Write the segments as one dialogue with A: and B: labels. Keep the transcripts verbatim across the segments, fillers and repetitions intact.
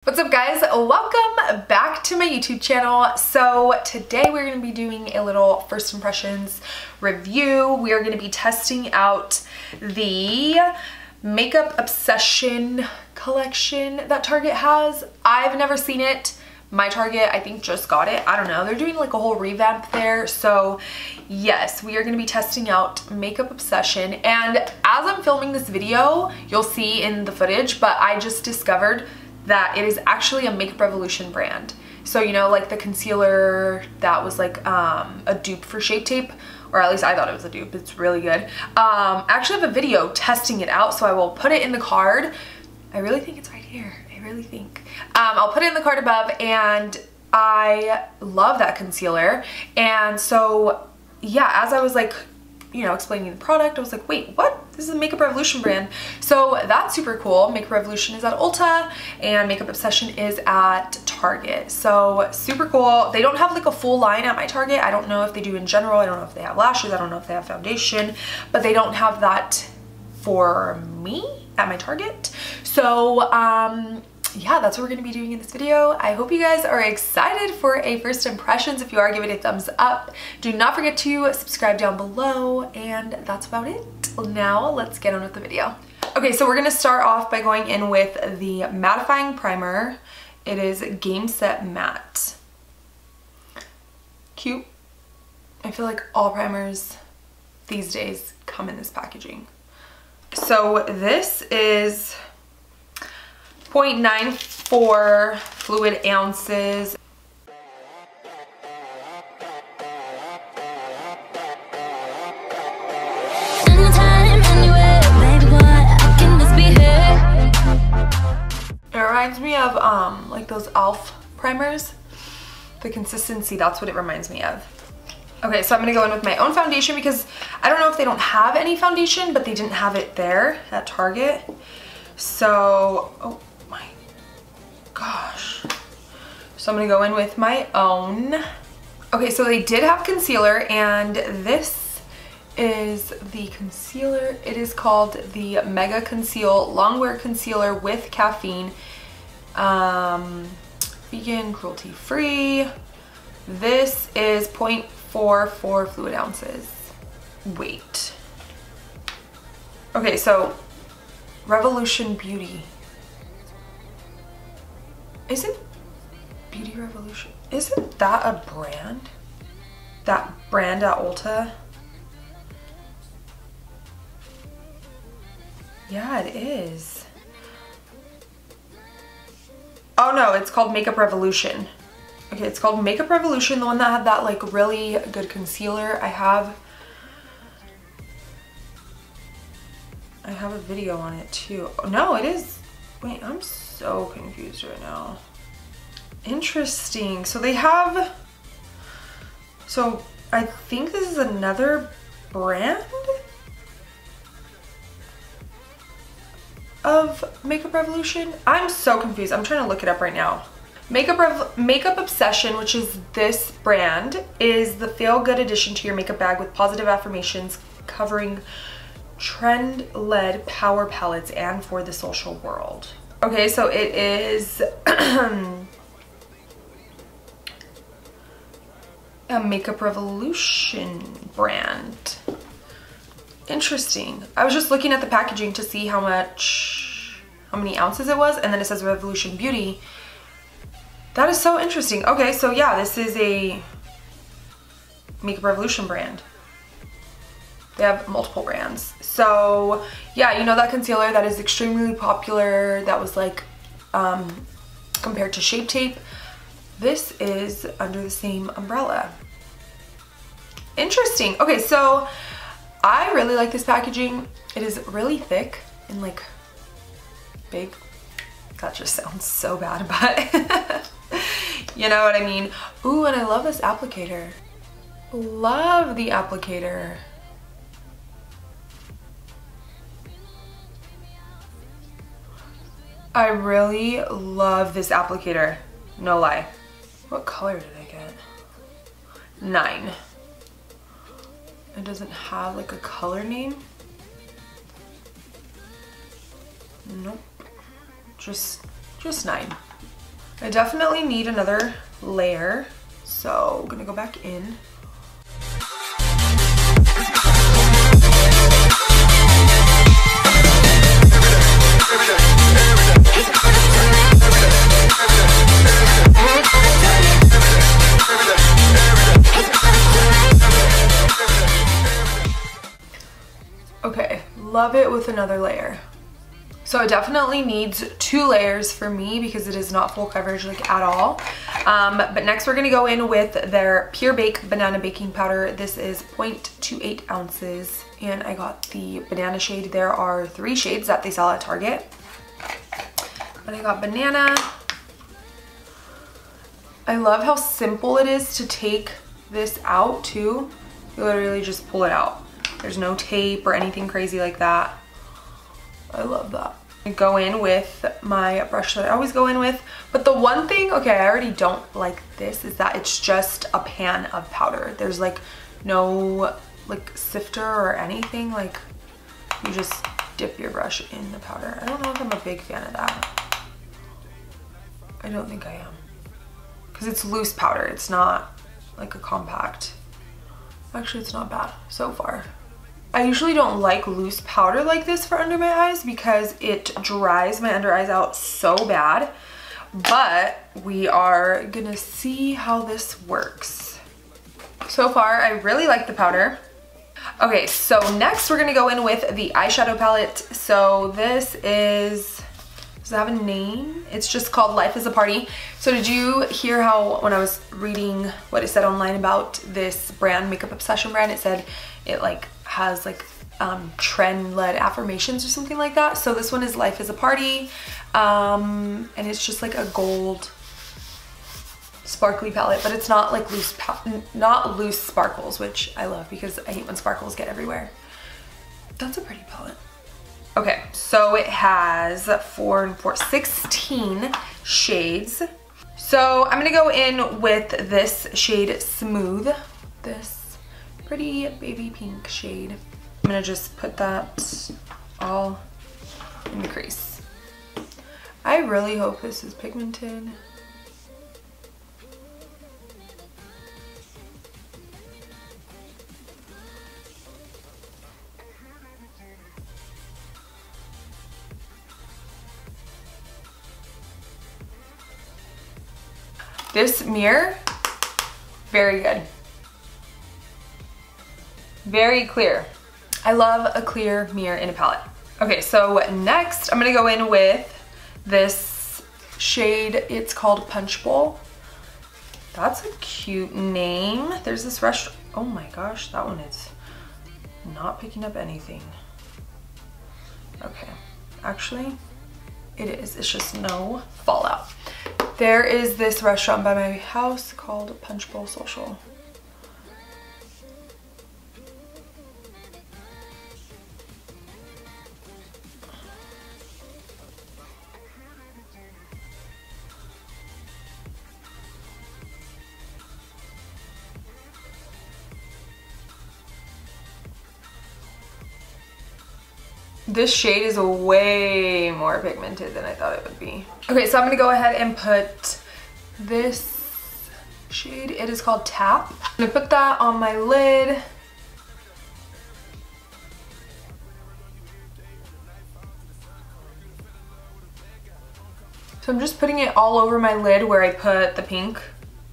A: What's up guys? Welcome back to my YouTube channel. So today we're going to be doing a little first impressions review. We are going to be testing out the Makeup Obsession collection that Target has. I've never seen it. My Target, I think, just got it. I don't know. They're doing like a whole revamp there. So yes, we are going to be testing out Makeup Obsession. And as I'm filming this video, you'll see in the footage, but I just discovered that it is actually a Makeup Revolution brand. So, you know, like the concealer that was like um, a dupe for Shape Tape, or at least I thought it was a dupe. It's really good. Um, I actually have a video testing it out, so I will put it in the card. I really think it's right here. I really think. Um, I'll put it in the card above, and I love that concealer. And so, yeah, as I was like, you know, explaining the product, I was like, wait, what? This is a Makeup Revolution brand. So that's super cool. Makeup Revolution is at Ulta and Makeup Obsession is at Target. So super cool. They don't have like a full line at my Target. I don't know if they do in general. I don't know if they have lashes. I don't know if they have foundation, but they don't have that for me at my Target. So, um, yeah, that's what we're going to be doing in this video. I hope you guys are excited for a first impressions. If you are, give it a thumbs up. Do not forget to subscribe down below, and that's about it. Now let's get on with the video. Okay, so we're going to start off by going in with the mattifying primer. It is Game Set Matte. Cute. I feel like all primers these days come in this packaging. So this is zero point nine four fluid ounces. It reminds me of um like those e l f primers. The consistency, that's what it reminds me of. Okay, so I'm gonna go in with my own foundation because I don't know if they don't have any foundation, but they didn't have it there at Target. So, oh my gosh. So I'm gonna go in with my own. Okay, so they did have concealer, and this is the concealer. It is called the Mega Conceal Longwear Concealer with Caffeine. Um, vegan, cruelty free. This is zero point four four fluid ounces. Wait. Okay, so Revolution Beauty. Isn't Beauty Revolution, isn't that a brand? That brand at Ulta? Yeah, it is. Oh no, it's called Makeup Revolution. Okay, it's called Makeup Revolution, the one that had that like really good concealer. I have I have a video on it too. No, it is. Wait, I'm so confused right now. Interesting. So they have, so I think this is another brand of Makeup Revolution. I'm so confused. I'm trying to look it up right now. Makeup Rev Makeup Obsession, which is this brand, is the feel-good addition to your makeup bag with positive affirmations covering trend-led power palettes and for the social world. Okay, so it is a Makeup Revolution brand. Interesting. I was just looking at the packaging to see how much, how many ounces it was, and then it says Revolution Beauty. That is so interesting. Okay, so yeah, this is a Makeup Revolution brand. They have multiple brands. So yeah, you know that concealer that is extremely popular, that was like um, compared to Shape Tape? This is under the same umbrella. Interesting. Okay, so I really like this packaging. It is really thick and like big. That just sounds so bad, but you know what I mean. Ooh, and I love this applicator. Love the applicator. I really love this applicator. No lie. What color did I get? Nine. It doesn't have like a color name. Nope. Just, just nine. I definitely need another layer, so I'm gonna go back in. Okay, love it with another layer. So it definitely needs two layers for me because it is not full coverage like at all. Um, but next we're gonna go in with their Pure Bake Banana Baking Powder. This is zero point two eight ounces and I got the banana shade. There are three shades that they sell at Target. But I got banana. I love how simple it is to take this out too. You literally just pull it out. There's no tape or anything crazy like that. I love that. I go in with my brush that I always go in with. But the one thing, okay, I already don't like this, is that it's just a pan of powder. There's like no like sifter or anything. Like you just dip your brush in the powder. I don't know if I'm a big fan of that. I don't think I am. Because it's loose powder. It's not like a compact. Actually, it's not bad so far. I usually don't like loose powder like this for under my eyes because it dries my under eyes out so bad, but we are gonna see how this works. So far, I really like the powder. Okay, so next we're gonna go in with the eyeshadow palette. So this is, does it have a name? It's just called Life is a Party. So did you hear how when I was reading what it said online about this brand, Makeup Obsession brand, it said it like has like um, trend-led affirmations or something like that. So this one is Life is a Party, um, and it's just like a gold sparkly palette, but it's not like loose, not loose sparkles, which I love because I hate when sparkles get everywhere. That's a pretty palette. Okay, so it has four and four, sixteen shades. So I'm gonna go in with this shade Smooth, this pretty baby pink shade. I'm gonna just put that all in the crease. I really hope this is pigmented. This mirror, very good. Very clear. I love a clear mirror in a palette. Okay, so next I'm gonna go in with this shade. It's called Punch Bowl. That's a cute name. There's this restaurant. Oh my gosh, that one is not picking up anything. Okay, actually it is. It's just no fallout. There is this restaurant by my house called Punch Bowl Social. This shade is way more pigmented than I thought it would be. Okay, so I'm gonna go ahead and put this shade. It is called Tap. I'm gonna put that on my lid. So I'm just putting it all over my lid where I put the pink.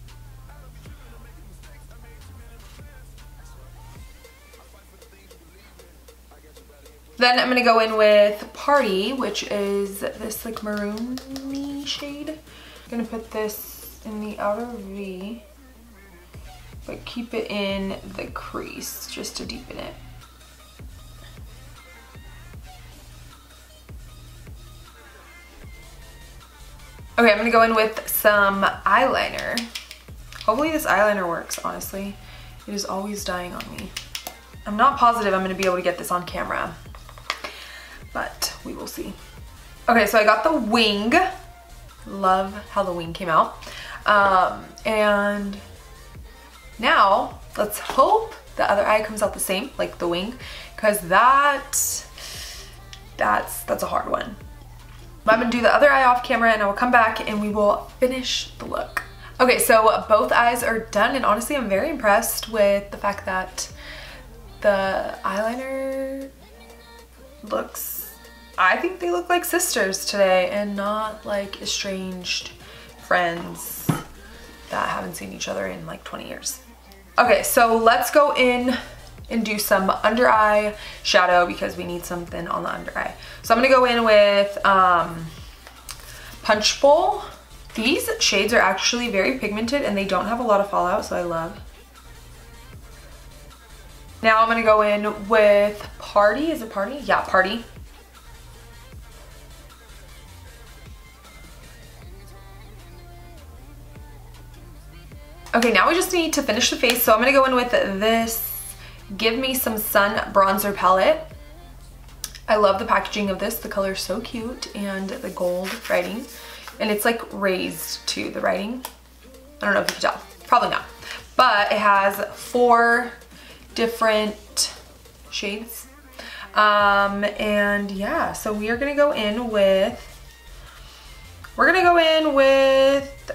A: Then I'm gonna go in with Party, which is this like maroon-y shade. I'm gonna put this in the outer V, but keep it in the crease just to deepen it. Okay, I'm gonna go in with some eyeliner. Hopefully this eyeliner works, honestly. It is always dying on me. I'm not positive I'm gonna be able to get this on camera, but we will see. Okay, so I got the wing. Love how the wing came out. Um, and now let's hope the other eye comes out the same, like the wing, because that, that's, that's a hard one. I'm gonna do the other eye off camera and I will come back and we will finish the look. Okay, so both eyes are done and honestly I'm very impressed with the fact that the eyeliner looks, I think they look like sisters today and not like estranged friends that haven't seen each other in like twenty years. Okay, so let's go in and do some under eye shadow because we need something on the under eye. So I'm gonna go in with um, Punch Bowl. These shades are actually very pigmented and they don't have a lot of fallout, so I love. Now I'm gonna go in with Party. Is it Party? Yeah, Party. Okay, now we just need to finish the face. So I'm gonna go in with this Give Me Some Sun bronzer palette. I love the packaging of this. The color is so cute and the gold writing. And it's like raised to the writing. I don't know if you can tell, probably not. But it has four different shades. Um, and yeah, so we are gonna go in with, we're gonna go in with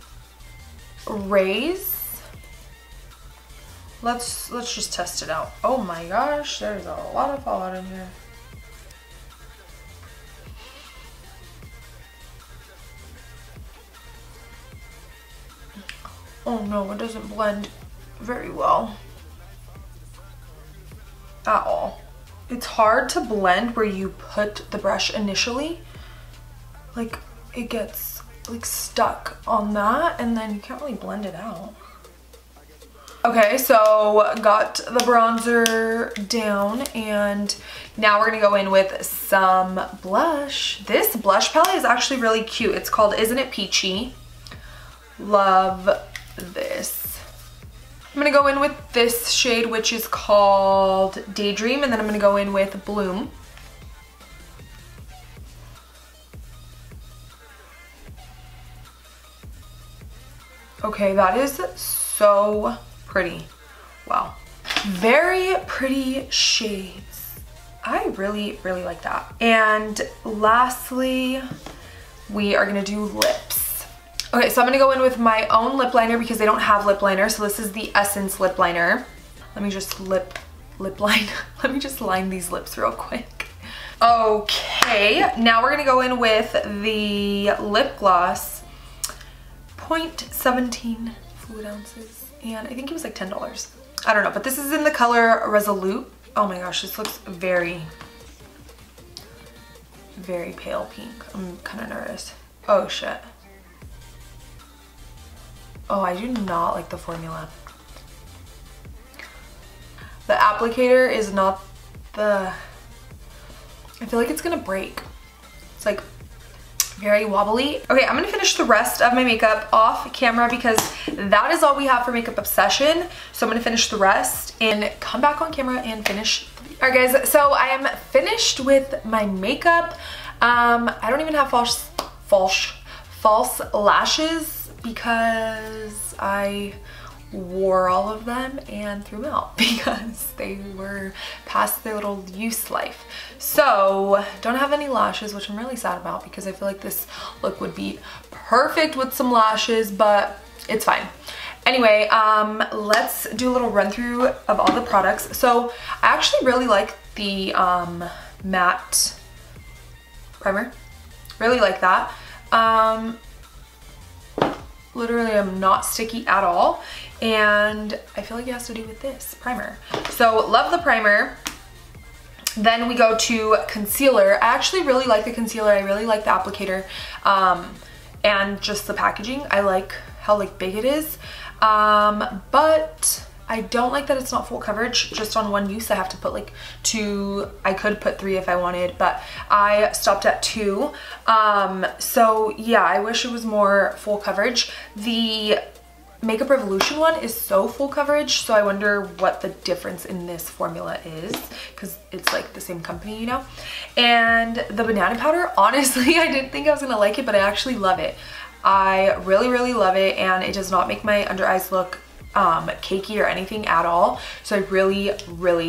A: Raise. Let's, let's just test it out. Oh my gosh, there's a lot of fallout in here. Oh no, it doesn't blend very well at all. It's hard to blend where you put the brush initially. Like it gets like stuck on that and then you can't really blend it out. Okay, so got the bronzer down and now we're gonna go in with some blush. This blush palette is actually really cute. It's called Isn't It Peachy? Love this. I'm gonna go in with this shade, which is called Daydream, and then I'm gonna go in with Bloom. Okay, that is so pretty. Wow. Very pretty shades. I really, really like that. And lastly, we are gonna do lips. Okay, so I'm gonna go in with my own lip liner because they don't have lip liner. So this is the Essence lip liner. Let me just lip, lip line. Let me just line these lips real quick. Okay, now we're gonna go in with the lip gloss. zero point one seven fluid ounces. And I think it was like ten dollars. I don't know, but this is in the color Resolute. Oh my gosh, this looks very, very pale pink. I'm kind of nervous. Oh shit. Oh, I do not like the formula. The applicator is not the, I feel like it's gonna break. It's like very wobbly. Okay, I'm gonna finish the rest of my makeup off camera because that is all we have for Makeup Obsession. So I'm gonna finish the rest and come back on camera and finish. All right guys, so I am finished with my makeup. Um, I don't even have false, false, false lashes because I wore all of them and threw them out because they were past their little use life. So don't have any lashes, which I'm really sad about because I feel like this look would be perfect with some lashes, but it's fine. Anyway, um, let's do a little run through of all the products. So I actually really like the um, matte primer. Really like that. Um, literally I'm not sticky at all. And I feel like it has to do with this primer. So love the primer. Then we go to concealer. I actually really like the concealer. I really like the applicator um, and just the packaging. I like how like big it is. Um, but I don't like that it's not full coverage just on one use. I have to put like two, I could put three if I wanted, but I stopped at two. Um, so yeah, I wish it was more full coverage. The Makeup Revolution one is so full coverage, so I wonder what the difference in this formula is because it's like the same company, you know? And the banana powder, honestly, I didn't think I was gonna like it, but I actually love it. I really, really love it, and it does not make my under eyes look um, cakey or anything at all. So I really, really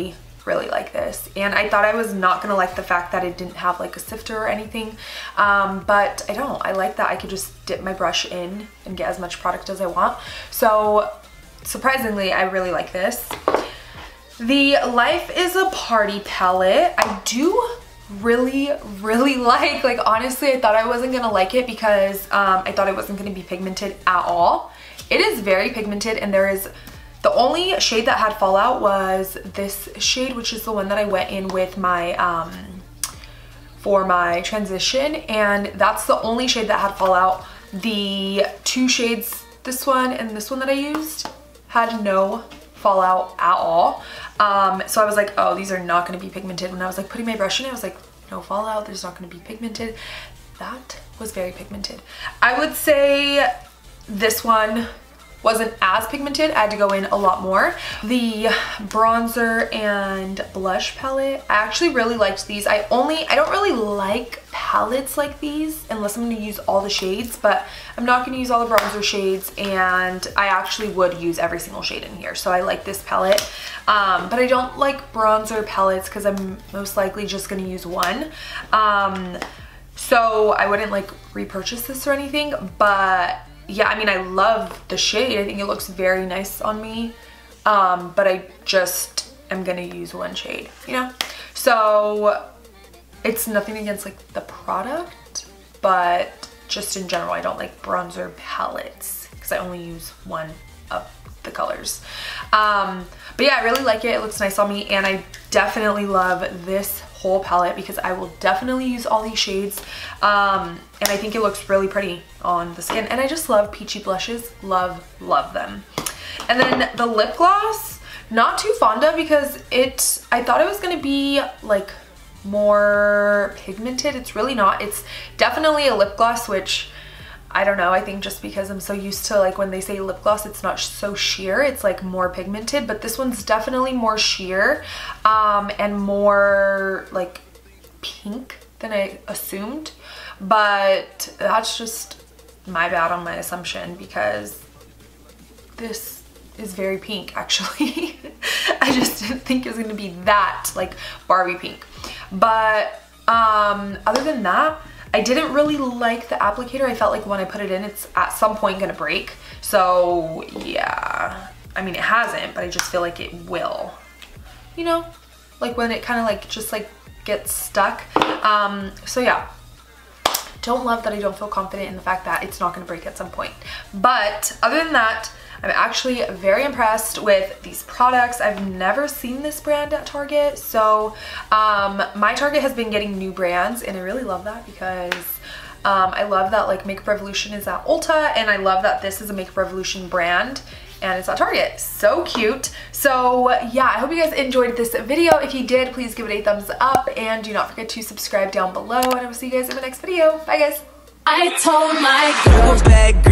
A: really like this. And I thought I was not gonna like the fact that it didn't have like a sifter or anything, um, but I don't. I like that I could just dip my brush in and get as much product as I want. So surprisingly, I really like this. The Life is a Party palette, I do really, really like. Like honestly, I thought I wasn't gonna like it because um, I thought it wasn't gonna be pigmented at all. It is very pigmented, and there is, the only shade that had fallout was this shade, which is the one that I went in with my, um, for my transition, and that's the only shade that had fallout. The two shades, this one and this one that I used, had no fallout at all. Um, so I was like, oh, these are not gonna be pigmented. When I was like putting my brush in, I was like, no fallout, there's not gonna be pigmented. That was very pigmented. I would say this one wasn't as pigmented. I had to go in a lot more. The bronzer and blush palette, I actually really liked these. I only, I don't really like palettes like these unless I'm gonna use all the shades, but I'm not gonna use all the bronzer shades, and I actually would use every single shade in here. So I like this palette, um, but I don't like bronzer palettes because I'm most likely just gonna use one. Um, so I wouldn't like repurchase this or anything, but yeah, I mean, I love the shade. I think it looks very nice on me, um, but I just am gonna use one shade, you know? So it's nothing against like the product, but just in general, I don't like bronzer palettes because I only use one of the colors. Um, but yeah, I really like it. It looks nice on me, and I definitely love this whole palette because I will definitely use all these shades, um, and I think it looks really pretty on the skin, and I just love peachy blushes. Love, love them. And then the lip gloss, not too fond of because it, I thought it was gonna be like more pigmented. It's really not. It's definitely a lip gloss, which I don't know, I think just because I'm so used to like when they say lip gloss, it's not so sheer, it's like more pigmented, but this one's definitely more sheer, um, and more like pink than I assumed, but that's just my bad on my assumption because this is very pink actually. I just didn't think it was gonna be that like Barbie pink. But um, other than that, I didn't really like the applicator. I felt like when I put it in, it's at some point gonna break. So yeah, I mean, it hasn't, but I just feel like it will. You know, like when it kind of like just like gets stuck. Um, so yeah, don't love that I don't feel confident in the fact that it's not gonna break at some point. But other than that, I'm actually very impressed with these products. I've never seen this brand at Target. So um, my Target has been getting new brands, and I really love that because um, I love that like Makeup Revolution is at Ulta, and I love that this is a Makeup Revolution brand and it's at Target. So cute. So yeah, I hope you guys enjoyed this video. If you did, please give it a thumbs up, and do not forget to subscribe down below, and I will see you guys in the next video. Bye guys.
B: I told my girl back